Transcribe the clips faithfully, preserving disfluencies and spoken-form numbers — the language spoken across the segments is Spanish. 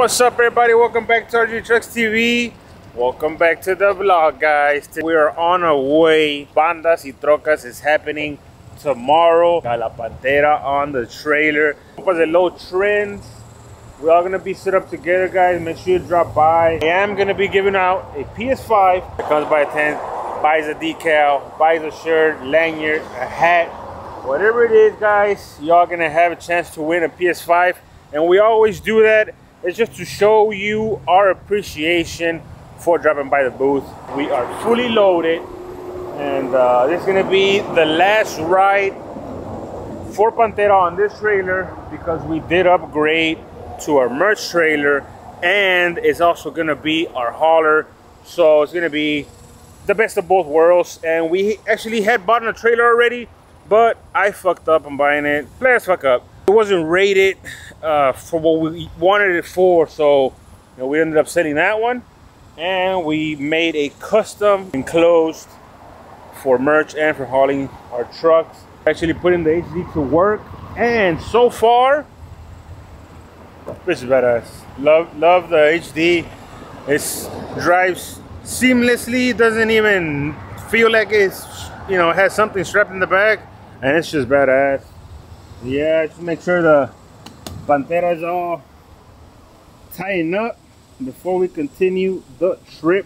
What's up, everybody? Welcome back to R G Trucks T V. Welcome back to the vlog, guys. We are on our way. Bandas y Trocas is happening tomorrow. Got La Pantera on the trailer. For the low trends, we're all gonna be set up together, guys. Make sure you drop by. I am gonna be giving out a P S five. It comes by a tent, buys a decal, buys a shirt, lanyard, a hat, whatever it is, guys. Y'all gonna have a chance to win a P S five, and we always do that. It's just to show you our appreciation for dropping by the booth. We are fully loaded, and uh, this is gonna be the last ride for Pantera on this trailer because we did upgrade to our merch trailer, and it's also gonna be our hauler. So it's gonna be the best of both worlds. And we actually had bought a trailer already, but I fucked up on buying it. Let's fuck up. It wasn't rated uh, for what we wanted it for, so you know, we ended up selling that one, and we made a custom enclosed for merch and for hauling our trucks. Actually putting the H D to work, and so far this is badass. Love, love the H D. It drives seamlessly. Doesn't even feel like it's, you know, has something strapped in the back, and it's just badass. Yeah, just make sure the Pantera is all tightened up before we continue the trip.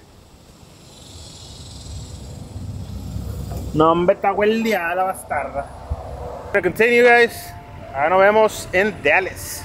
No me tago el día la bastarda. Gonna continue, guys. Ahora nos vemos en Dallas.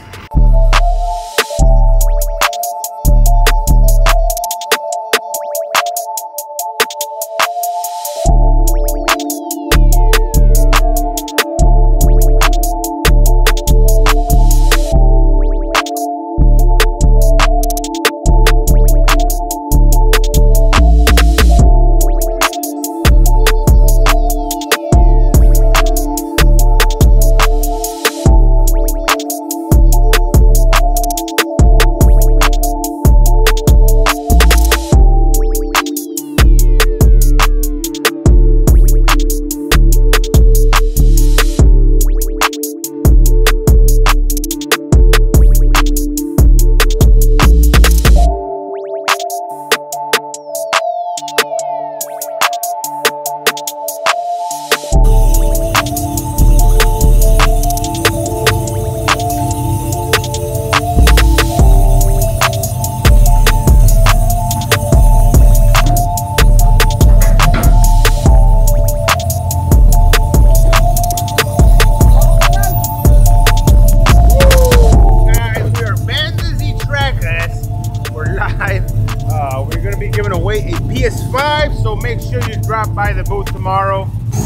Uh, we're going to be giving away a P S five, so make sure you drop by the booth tomorrow.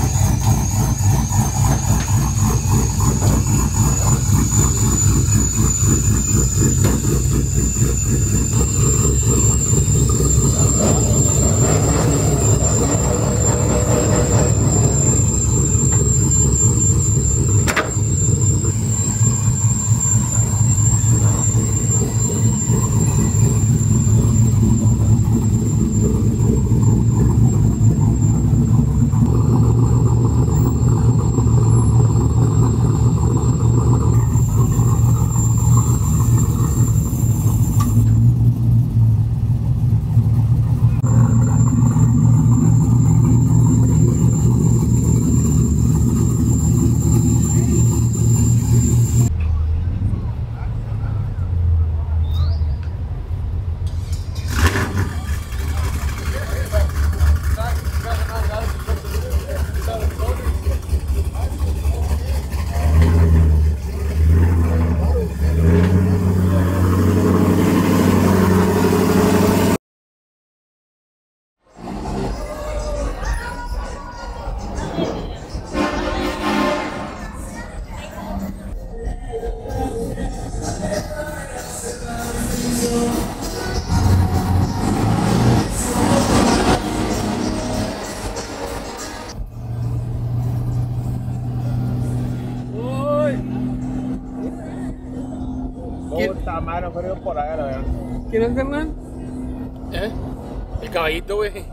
¿Quién es, carnal? ¿Eh? El caballito, güey.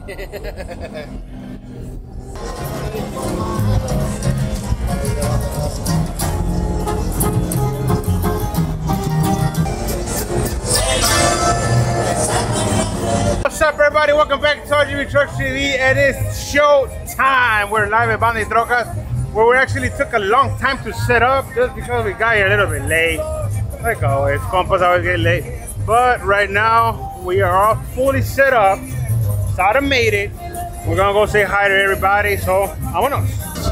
everybody, welcome back to R G B Trucks T V. It is show time. We're live at Banda y Trocas, where we actually took a long time to set up just because we got here a little bit late. Like always, compas always get late. But right now, we are all fully set up. It's automated. We're gonna go say hi to everybody, so vámonos.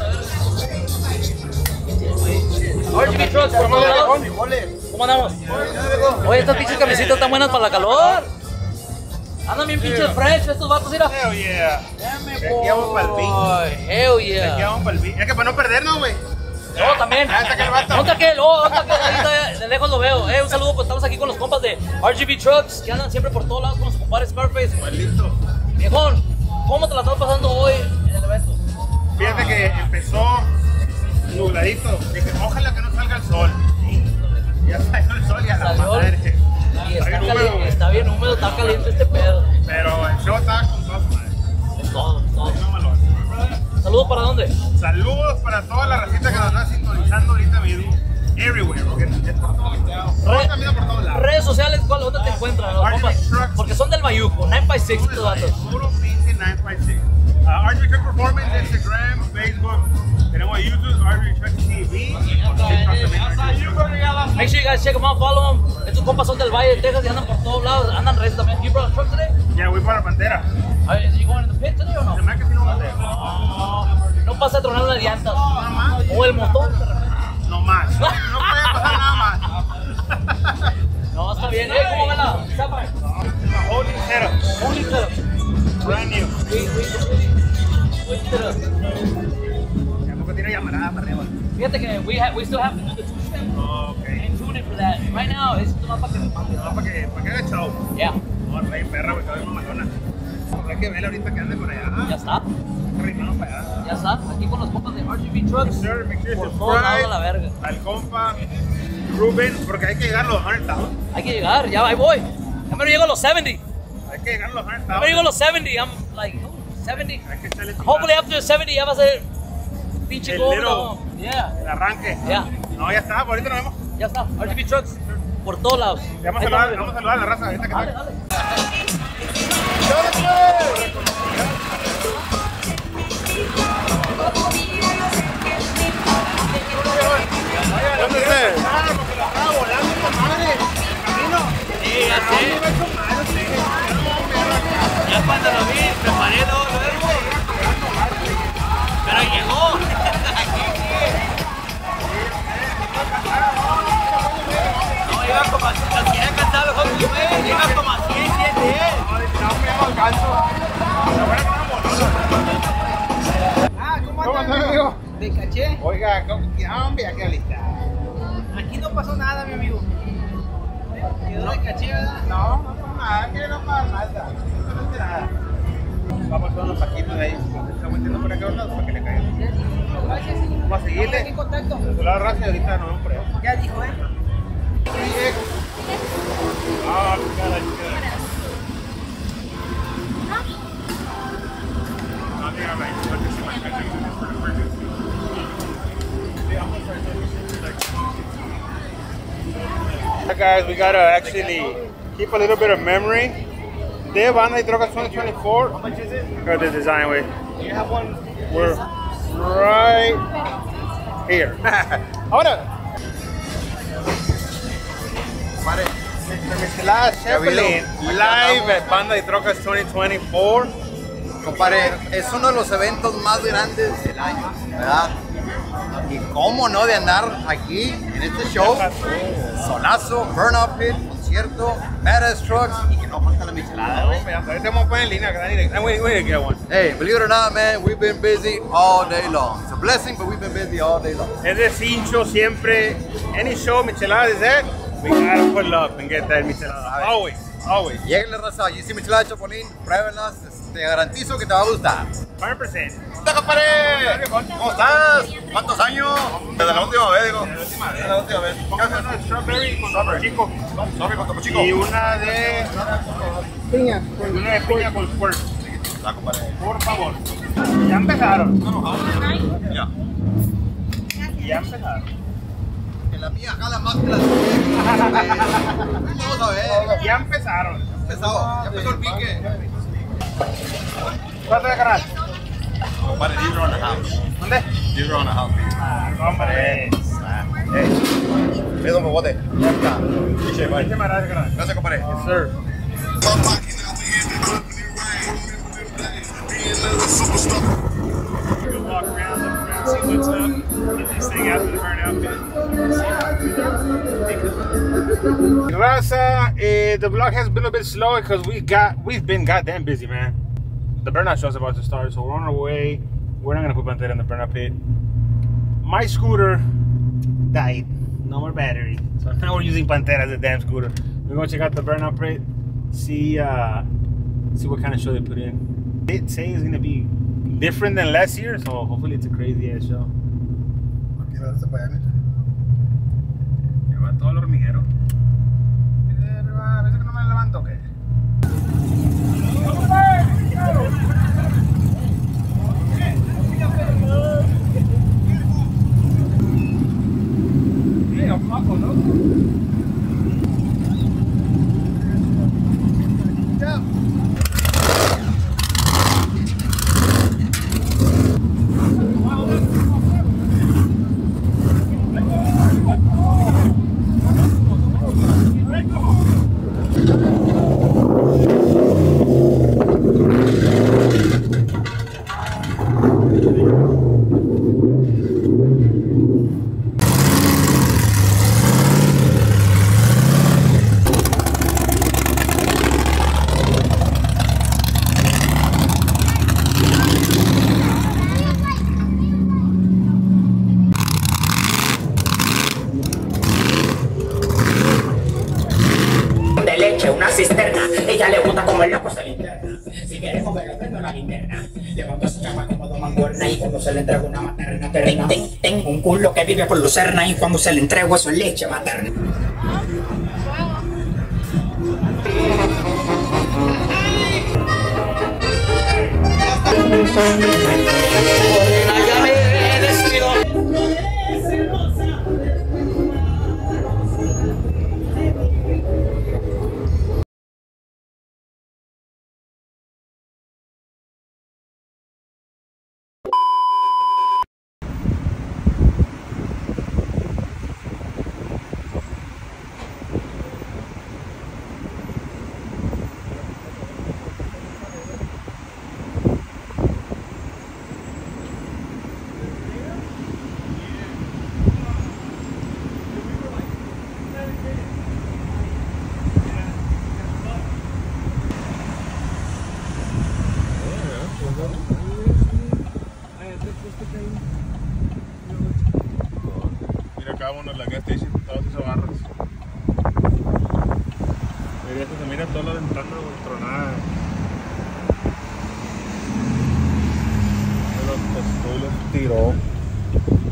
R G B Trucks, ¿cómo andamos? ¿Cómo andamos? Oye, estas pinches camisetas están buenas para la calor. Andan bien pinches fresh estos vatos, mira. Hell yeah. Dame, Aquí vamos para el beat. Hell Aquí yeah. vamos para el beat. Es que para no perdernos, güey. No, también. Ah, está aquel vato. ¿Dónde aquel? Oh, ¿dónde aquel? Ahí está, de lejos lo veo. Eh, un saludo, pues estamos aquí con los compas de R G B Trucks, que andan siempre por todos lados con su compadre Scarface. Maldito. Viejón, ¿cómo te la estás pasando hoy en el evento? Fíjate que empezó nubladito. Dije, ojalá que no salga el sol. Ya salió el sol y a la Salió. madre. Y está, Está bien caliente, húmedo. está bien húmedo, está caliente este pedo. Pero el show estaba con todas madres. Todo, todo. No malón. ¿Saludos para dónde? Saludos para toda la racita que nos está sintonizando ahorita mismo. Everywhere, porque es por todos lados. Todos están viendo por todos lados. Redes sociales, ¿cuál, ¿dónde te encuentran? Los R G B compas? Trucks. Porque son del Mayuco, nueve cinco seis estos datos. Puro pinche nueve cinco seis. Uh, R G B Truck Performance, Instagram, Facebook. Tenemos YouTube, R G B Truck T V. Y por TikTok también. Make sure you guys check them out, follow them. Estos compas son del Valle de Texas y andan por todos lados. Andan redes también. You brought a truck today? Ya voy para la Pantera. Are you going in the pit today or no? Se me hace que sí no va a hacer. No pasa a tronar una llanta. Nada más. O el motor. No más. No, no puede pasar nada más. No, está bien. Hey, ¿cómo va la chapa? Holy setup. Holy setup. Brand new. We, we, we setup. Tampoco tiene llamarada para arriba. Fíjate que we, ha, we still have to do the two-step Ok. and tune it for that. Right now, es nomás para que me mande. No, para que, para que haga show. Yeah, No, rey perra, güey, todavía no malona. Habrá que verla ahorita que ande por allá. ya está. Rimado para allá. Ya está. Aquí con los compas de R G B Trucks. Sir, make sure Por to todos lados a la subscribe verga. al compa Ruben, porque hay que llegar a los cien thousand. Hay que llegar, ya ahí voy. Ya me llego a los setenta. Hay que llegar a los cien Ya me llego a thousand. los setenta. I'm like, oh, setenta. Hay que echarle Hopefully after the setenta ya va a ser pinche El gol. little- ¿no? Yeah, el arranque. ya, No, ya está, ahorita nos vemos. ya está. R G B Trucks por todos lados. Ya Vamos a Ahí saludar, estamos, vamos a saludar a la raza ahorita que Dale, está. dale. ¿Dónde estés? Ah, porque la estaba volando esta madre. Camino. Sí, ya sé. Ya cuando lo vi, me paré luego, luego. Pero llegó. No, iba como a si era cansado mejor que yo, iba como a cien, siete. No me alcanzo. Ah, ¿cómo ¿Cómo andas, anda, amigo? ¿Te caché? Oiga, ¿cómo que hombre, aquí lista? Aquí no pasó nada, mi amigo. Quedó de caché, ¿verdad? No, no pasó nada, que no pasa nada. No pasa nada. Vamos con unos paquitos de ahí. Estamos metiendo por acá a un lado para que le caigan. Ya dijo. Gracias. Vamos a Estamos aquí en seguirle. contacto. Se la raza y ahorita nos vemos por allá. Ya dijo, ¿eh? Ah, qué cara, qué cara. No, dígame, porque si me encantan. Guys, we gotta actually keep a little bit of memory. De Banda y Trocas twenty twenty-four. How much is it? Got the design way. You have one. We're right here. Ahora. Michelada Zeppelin, live at Banda y Trocas twenty twenty-four. Compadre, es uno de los eventos más grandes del año, ¿verdad? Y cómo no de andar aquí en este show, solazo, burnout pit, concierto, badass trucks y que no falta la michelada, güey. Ahorita vamos a poner en línea, que we we get one. Hey, believe it or not, man, we've been busy all day long. It's a blessing, but we've been busy all day long. Es de cincho siempre. Any show, michelada is that. We gotta pull up and get that michelada. Always, always. Lléguenle, raza, y si michelada de Chapulín, pruébenlas, te garantizo que te va a gustar. one hundred percent. ¡Hola, compadre! ¿Cómo estás? ¿Cuántos años? Desde la última vez, digo. Desde la última vez. Póngase una de strawberry con topo chico. Sorry, con topo chico. Y una de Piña. una de piña con squirt. La compadre. Por favor. Ya empezaron. Ya. Ya empezaron. Que la mía jala más que la tuya. Vamos a ver. Ya empezaron. Ya empezó. Ya empezó el pique. ¿Cuánto de canal? Vale, these are on the house. ¿Dónde? These are on the house. Ah, hombre. Hey, pido un bote. Ya está. Dice, bye. Muchísimas gracias, canal. Gracias, compadre. Yes, sir. Walk around, look around, see what's up. Get this thing out of the burnout pit. Raza, eh, the vlog has been a bit slow because we got we've been goddamn busy, man. The burnout show's about to start, so we're on our way. We're not gonna put Pantera in the burnout pit. My scooter died. No more battery, so now we're using Pantera as a damn scooter. We're gonna check out the burnout pit, see uh, see what kind of show they put in. They say it's gonna be different than last year, so hopefully it's a crazy ass show. Lleva todo el hormiguero. A veces que no me levanto, ¿qué? Yeah, I'm Paco, no? Yeah. Una cisterna, ella le gusta comer la cosa linterna. Si quieres comerlo, prendo la linterna. Levantó a su chapa como dos manguerna y cuando se le entrega una materna terrena. Ten, ten, un culo que vive por lucerna y cuando se le entrega eso es leche materna. Mira acá uno en la gas station, todas esas barras. Mira, se mira toda la ventana tronada. Los, los, los tiró.